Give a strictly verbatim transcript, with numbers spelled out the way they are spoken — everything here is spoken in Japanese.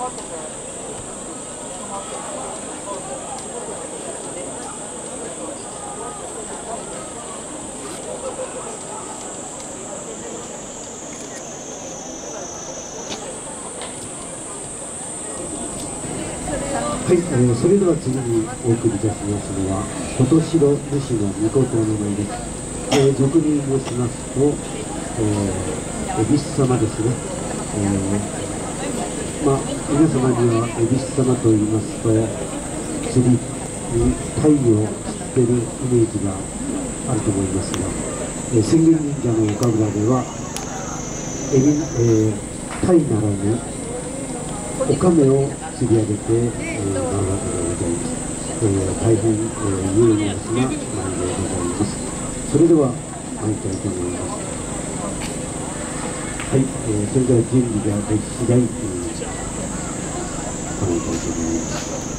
はい、えー、それでは次にお送りいたしますのは琴城主の御事の名です。えー、俗に申しますと、えー、恵比寿様ですね。えー、まあ皆様には恵比寿様と言いますと釣りに鯛を釣ってるイメージがあると思いますが、えー、千元神社の岡浦ではエビ、えー、鯛ならぬおかめを釣り上げて、えー、回るわけでございます。えー、大変、えー、有名な舞でございます。それでは参りたいと思います。はい、えー、それでは準備ができ次第、えー、参りたいと思います。